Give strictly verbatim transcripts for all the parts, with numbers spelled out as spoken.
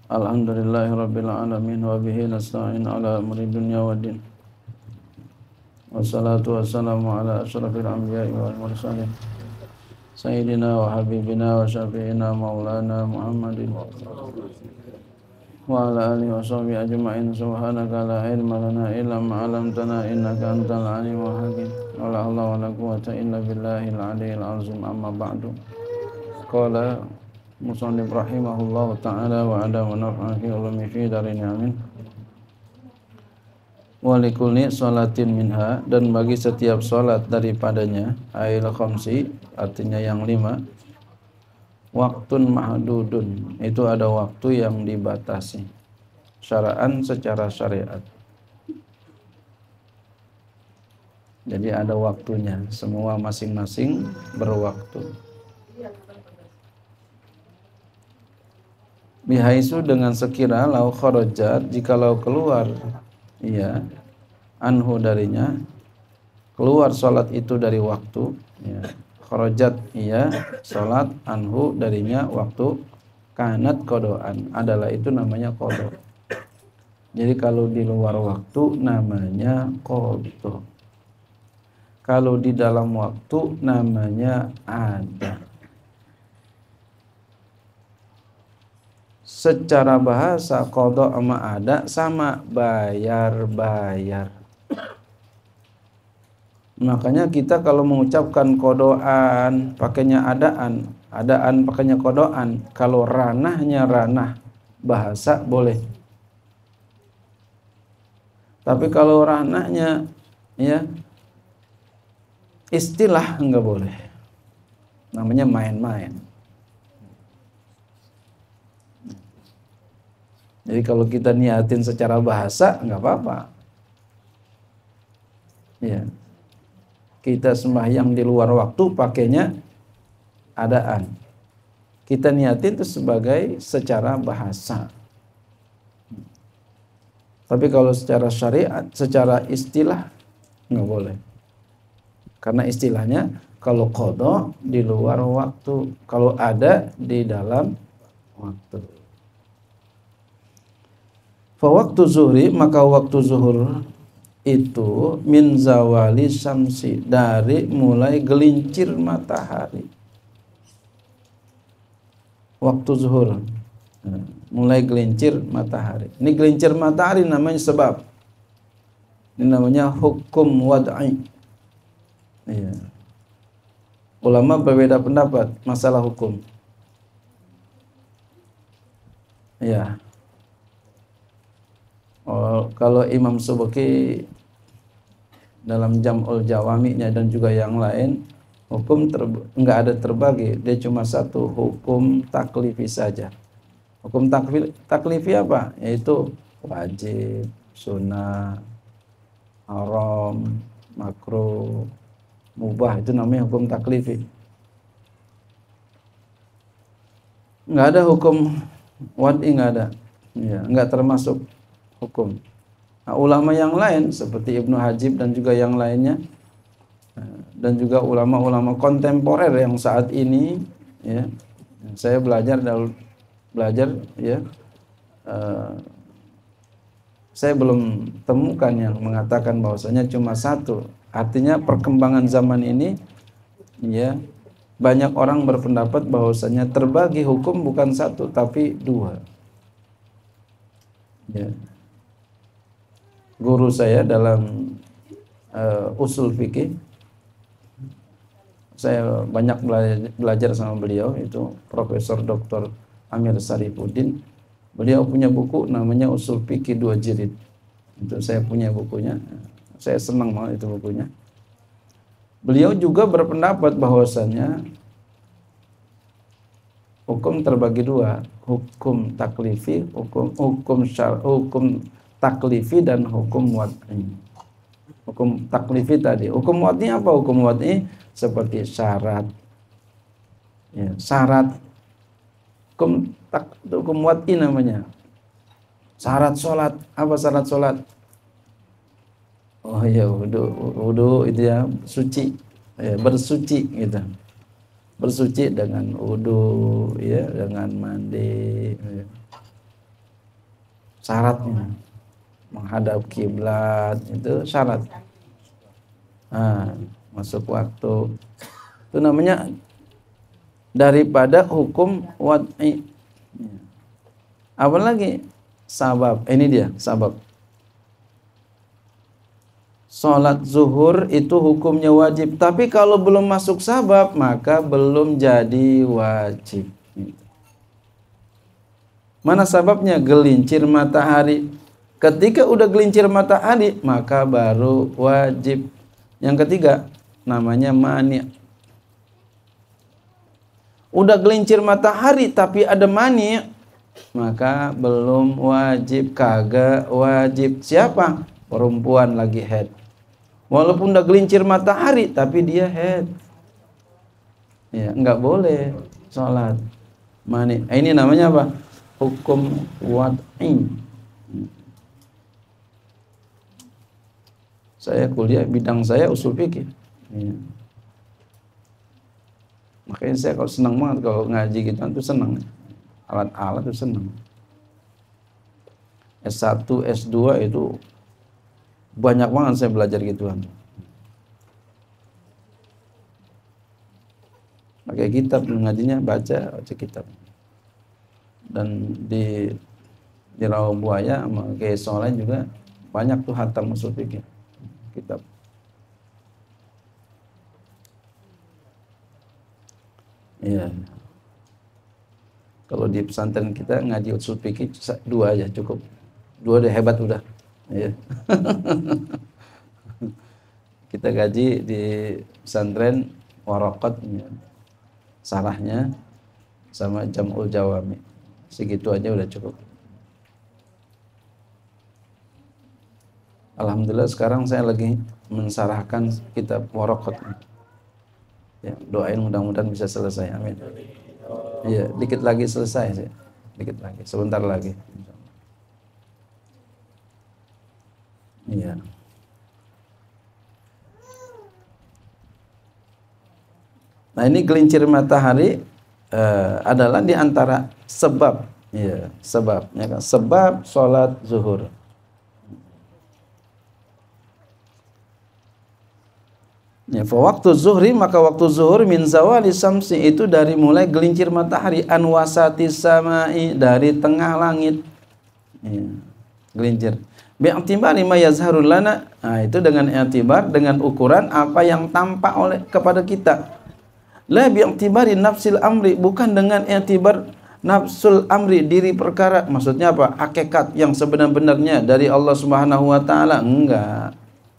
Alhamdulillahirabbil alamin wa bihi nasta'in ala umuri dunya waddin. Wassalatu wassalamu ala asyrafil anbiya'i wal mursalin. Sayyidina wa habibina wa syafi'ina maulana Muhammadin wa ala alihi wa sahbihi ajma'in. Subhanaka la ilma lana illa ma 'allamtana innaka antal alimul hakim. Wa la haula wa la quwwata illa billahil aliyyil azim. Amma ba'du. Qala musannif rahimahullahu ta'ala wa ada wa naf'an fi ulumi fi darin amin. Wa likulli sholatin minha, dan bagi setiap salat daripadanya, ail khamsi artinya yang lima, waktun mahdudun, itu ada waktu yang dibatasi syara'an secara syariat. Jadi ada waktunya, semua masing-masing berwaktu. Bihaisu dengan sekira lau kharajat, jikalau keluar ya anhu darinya, keluar salat itu dari waktu ya. Kharajat ya salat anhu darinya waktu, kanat kodoan, adalah itu namanya kodo. Jadi kalau di luar waktu namanya kodo, kalau di dalam waktu namanya ada. Secara bahasa qada sama ada sama, bayar-bayar. Makanya kita kalau mengucapkan kodoan pakainya adaan, adaan pakainya kodoan. Kalau ranahnya ranah bahasa boleh. Tapi kalau ranahnya ya istilah enggak boleh. Namanya main-main. Jadi kalau kita niatin secara bahasa enggak apa-apa. Ya. Kita sembahyang di luar waktu pakainya adaan. Kita niatin itu sebagai secara bahasa. Tapi kalau secara syariat, secara istilah enggak boleh. Karena istilahnya kalau qada di luar waktu, kalau ada di dalam waktu. Fa waktu zuhri, maka waktu zuhur itu min zawali syamsi, dari mulai gelincir matahari. Waktu zuhur mulai gelincir matahari. Ini gelincir matahari namanya sebab. Ini namanya hukum wad'i. Iya. Ulama berbeda pendapat masalah hukum. Ya. Oh, kalau Imam Subki dalam Jam'ul Jawami'nya dan juga yang lain, hukum ter- enggak ada terbagi, dia cuma satu, hukum taklifi saja. Hukum taklifi, taklifi apa? Yaitu wajib, sunnah, haram, makruh, mubah, itu namanya hukum taklifi. Enggak ada hukum wad'i, enggak ada. Ya, enggak termasuk hukum. Nah, ulama yang lain seperti Ibnu Hajib dan juga yang lainnya, dan juga ulama-ulama kontemporer yang saat ini ya, saya belajar belajar ya, uh, saya belum temukan yang mengatakan bahwasanya cuma satu. Artinya perkembangan zaman ini ya, banyak orang berpendapat bahwasanya terbagi hukum bukan satu tapi dua. Ya. Guru saya dalam uh, usul fikih, saya banyak belajar, belajar sama beliau, itu Profesor Doktor Amir Sarifuddin. Beliau punya buku namanya Usul Fikih Dua Jilid. Itu saya punya bukunya. Saya senang banget itu bukunya. Beliau juga berpendapat bahwasanya hukum terbagi dua, hukum taklifi, hukum hukum syar, hukum taklifi dan hukum wad'i. Hukum taklifi tadi, hukum wad'i apa? Hukum wad'i seperti syarat, ya, syarat. Hukum tak, hukum wad'i namanya syarat sholat. Apa syarat sholat? Oh ya, wudu, wudu itu ya, suci, ya, bersuci gitu. Bersuci dengan wudu, ya, dengan mandi. Ya. syaratnya. Menghadap kiblat itu syarat. Nah, masuk waktu. Itu namanya daripada hukum wad'i. Apalagi sabab. Ini dia sabab. Sholat zuhur itu hukumnya wajib. Tapi kalau belum masuk sabab, maka belum jadi wajib. Mana sababnya? Gelincir matahari. Ketika udah gelincir matahari, maka baru wajib. Yang ketiga, namanya mani'. Udah gelincir matahari tapi ada mani', maka belum wajib, kagak wajib. Siapa? Perempuan lagi haid. Walaupun udah gelincir matahari tapi dia haid. Ya, enggak boleh sholat mani'. Ini namanya apa? Hukum wad'i. Saya kuliah, bidang saya usul fikih. Ya. Makanya saya kalau senang banget kalau ngaji gitu itu senang. Alat-alat itu senang. S satu, S dua itu banyak banget saya belajar gituan. Pakai kitab ngajinya, baca, baca kitab. Dan di di Rawabuaya sama Kiai Soleh juga banyak tuh hatam usul fikih. Kitab. Iya. Kalau di pesantren kita ngaji usul fikih dua aja cukup. Dua udah hebat udah. Iya. Kita gaji di pesantren Waraqat, sarahnya sama Jam'ul Jawami. Segitu aja udah cukup. Alhamdulillah sekarang saya lagi mensarahkan kitab Waraqat. Ya, doain mudah-mudahan bisa selesai. Amin. Iya, dikit lagi selesai sih. Dikit lagi, sebentar lagi. Iya. Nah, ini gelincir matahari uh, adalah di antara sebab, ya, sebab, ya kan? Sebab sholat zuhur. Ya, fa waktu zuhri, maka waktu zuhur min zawali samsi itu dari mulai gelincir matahari, an wasati samai, dari tengah langit. Ya, gelincir. Bi'tibari ma yazharul lana, nah itu dengan i'tibar, dengan ukuran apa yang tampak oleh kepada kita. La bi'tibari nafsil amri, bukan dengan i'tibar nafsul amri, diri perkara. Maksudnya apa? Hakikat yang sebenar-benarnya dari Allah Subhanahu wa taala, enggak.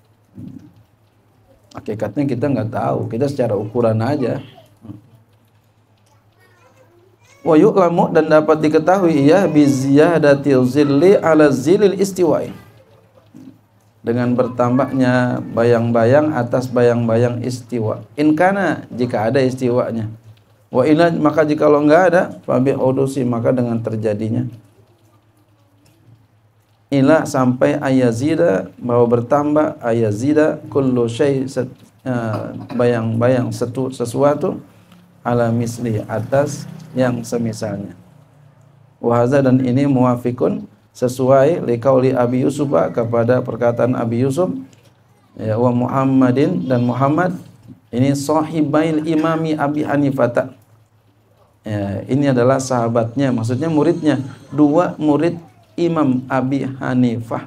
Hakikatnya kita nggak tahu, kita secara ukuran aja. Wa yu'lamu, dan dapat diketahui ya bi ziyadatil zilli ala zilil istiwa'i, dengan bertambahnya bayang-bayang atas bayang-bayang istiwa. In kana, jika ada istiwanya. Wa ila, maka jika lo nggak ada, fa bi udusi, maka dengan terjadinya. Ila, sampai ayazida, bahwa bertambah ayazida kullu syai, bayang-bayang setu, sesuatu ala misli, atas yang semisalnya. Wahaza, dan ini muwafikun, sesuai liqauli Abi Yusuf, kepada perkataan Abi Yusuf, ya, wa Muhammadin, dan Muhammad ini sahibail imami Abi Hanifah. Ya, ini adalah sahabatnya, maksudnya muridnya, dua murid Imam Abi Hanifah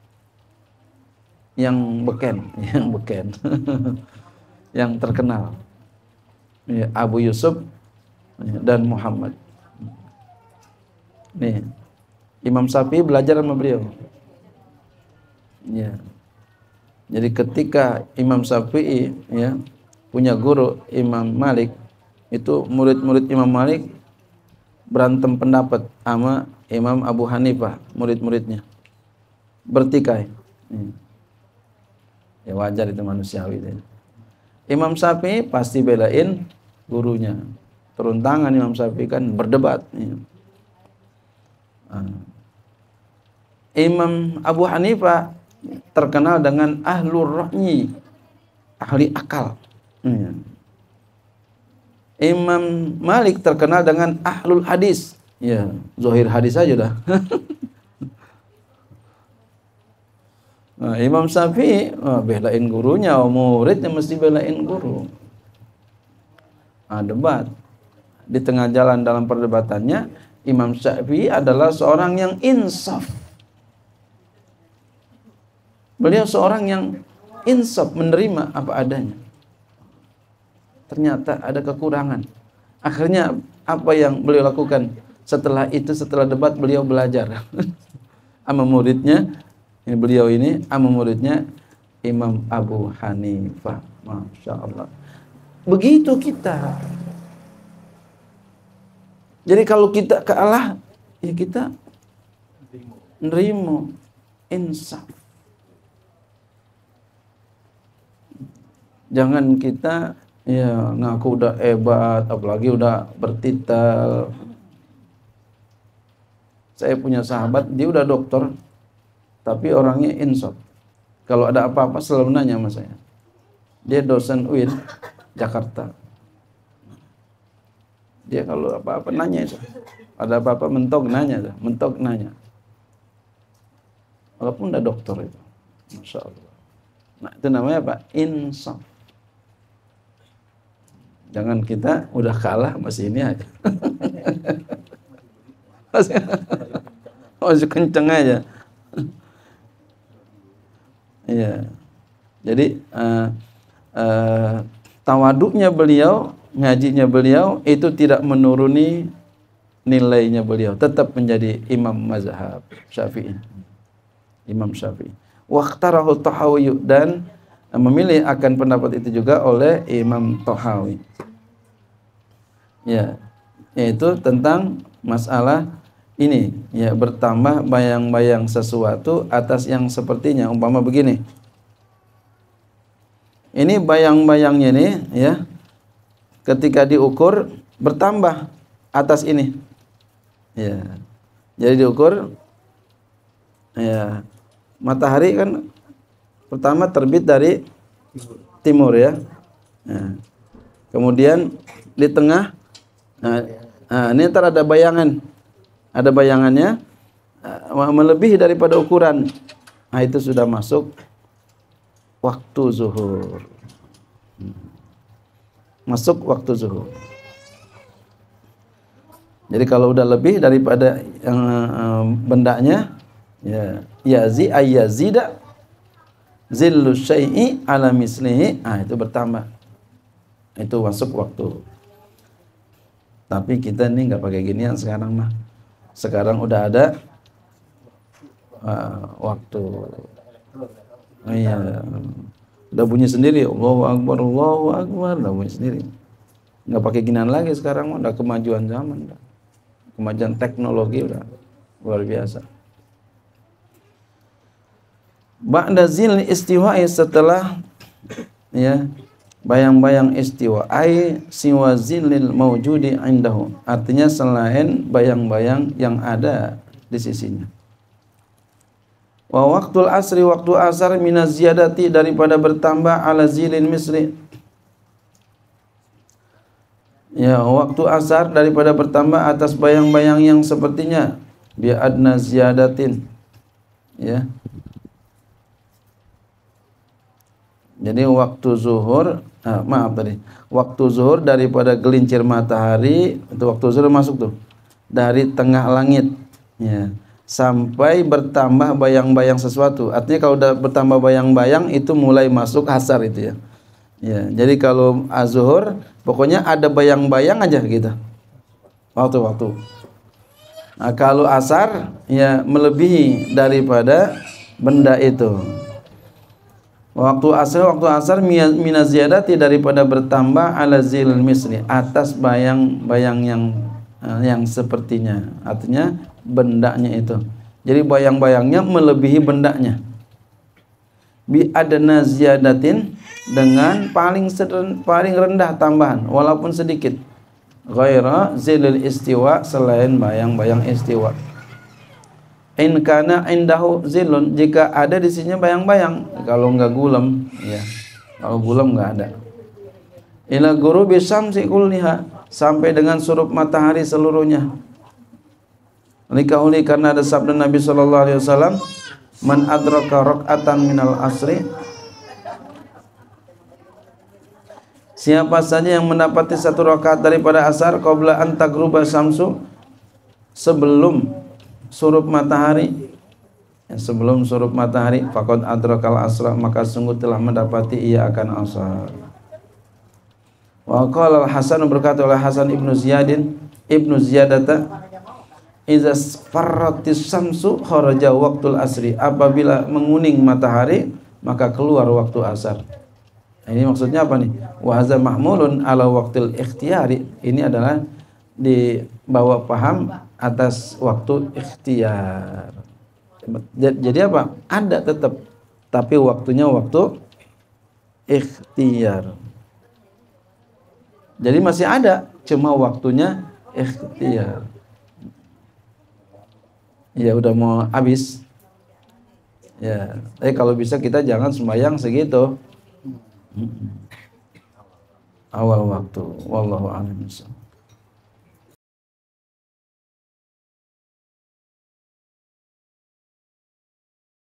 yang beken, yang beken, yang terkenal, ya, Abu Yusuf dan Muhammad. Nih, Imam Syafi'i belajar sama beliau. Ya. Jadi ketika Imam Syafi'i, ya, punya guru Imam Malik, itu murid-murid Imam Malik berantem pendapat sama Imam Abu Hanifah, murid-muridnya bertikai. Ya wajar, itu manusiawi. Imam Syafi'i pasti belain gurunya. Turun tangan Imam Syafi'i kan berdebat. Imam Abu Hanifah terkenal dengan ahlur ra'yi, ahli akal. Imam Malik terkenal dengan ahlul hadis. Ya, zahir hadis aja dah. Nah, Imam Syafi'i oh, belain gurunya, oh, muridnya mesti belain guru. Nah, debat di tengah jalan dalam perdebatannya, Imam Syafi'i adalah seorang yang insaf. Beliau seorang yang insaf, menerima apa adanya. Ternyata ada kekurangan. Akhirnya apa yang beliau lakukan? Setelah itu, setelah debat, beliau belajar sama muridnya. Ini beliau ini sama muridnya Imam Abu Hanifah. Masya Allah. Begitu kita. Jadi kalau kita kalah, ya kita nerimo, insaf. Jangan kita ya ngaku udah hebat, apalagi udah bertitel. Saya punya sahabat, dia udah dokter, tapi orangnya insaf. Kalau ada apa-apa selalu nanya sama saya. Dia dosen U I N Jakarta. Dia kalau apa-apa nanya itu. Ada apa-apa mentok nanya, mentok nanya. Walaupun udah dokter itu. Masya Allah. Nah, itu namanya apa? Insaf. Jangan kita udah kalah masih ini aja. masih, masih kenceng aja. Iya. Jadi uh, uh, tawaduknya beliau, ngajinya beliau itu tidak menuruni nilainya beliau, tetap menjadi imam mazhab Syafi'i. Imam Syafi'i. Waqtarahu Tahawi, dan memilih akan pendapat itu juga oleh Imam Tahawi. Ya, yaitu tentang masalah ini, ya, bertambah bayang-bayang sesuatu atas yang sepertinya. Umpama begini. Ini bayang-bayangnya nih, ya. Ketika diukur bertambah atas ini. Ya. Jadi diukur ya, matahari kan pertama terbit dari timur, ya. Nah, kemudian di tengah, nah, nah, ini ntar ada bayangan, ada bayangannya uh, melebihi daripada ukuran. Nah, itu sudah masuk waktu zuhur. Masuk waktu zuhur. Jadi kalau udah lebih daripada yang uh, bendanya, ya, yazi ayyazida zillu syai'i ala mislihi, ah itu bertambah. Itu masuk waktu. Tapi kita nih nggak pakai ginian sekarang mah. Sekarang udah ada uh, waktu. Oh, iya. Udah bunyi sendiri, Allahu Akbar, Allahu Akbar, udah bunyi sendiri. Nggak pakai ginian lagi sekarang, udah kemajuan zaman, udah. Kemajuan teknologi udah luar biasa. Ba'da zil istiwa'i, setelah ya bayang-bayang istiwa, ai siwa zilil mawjudi indahu, artinya selain bayang-bayang yang ada di sisinya. Wa waqtul asri, waktu asar, minaz ziyadati, daripada bertambah, ala zilin misri, ya, waktu asar daripada bertambah atas bayang-bayang yang sepertinya, bi adna ziyadatin, ya. Jadi waktu zuhur, ah, maaf tadi, waktu zuhur daripada gelincir matahari, itu waktu zuhur masuk tuh dari tengah langit, ya, sampai bertambah bayang-bayang sesuatu. Artinya kalau udah bertambah bayang-bayang itu mulai masuk asar itu, ya. Ya, jadi kalau az-zuhur pokoknya ada bayang-bayang aja gitu. Waktu-waktu. Nah, kalau asar ya melebihi daripada benda itu. Waktu asar, waktu asar minaz ziyadati, daripada bertambah, ala zil misli, atas bayang-bayang yang yang sepertinya. Artinya bendanya itu. Jadi bayang-bayangnya melebihi bendanya. Bi adna ziyadatin, dengan paling seren, paling rendah tambahan walaupun sedikit. Ghaira zilil istiwa, selain bayang-bayang istiwa. In kana indahu zilun, jika ada di sini bayang-bayang. Kalau enggak gulem, ya. Kalau gulem enggak ada. Ila ghurubi syamsi kulliha, sampai dengan surup matahari seluruhnya. Likahuli, karena ada sabda Nabi sallallahu alaihi wasallam, Man adraka rak'atan minal asri, siapa saja yang mendapati satu rakaat daripada asar qabla an tagruba samsu, sebelum surup matahari, ya, sebelum surup matahari, faqad adrakal asra, maka sungguh telah mendapati ia akan asar. Wa qala al-Hasan, berkata oleh Hasan ibnu Ziyadin ibnu Ziyadata, iza farratis samsu kharaja waqtul asri, apabila menguning matahari maka keluar waktu asar. Ini maksudnya apa nih? Wa hadza mahmulun ala waqtil ikhtiyari, ini adalah dibawa paham atas waktu ikhtiar. Jadi apa? Ada tetap, tapi waktunya waktu ikhtiar. Jadi masih ada, cuma waktunya ikhtiar. Ya udah mau habis. Ya, eh kalau bisa kita jangan sembahyang segitu. Awal waktu. Wallahu a'lam.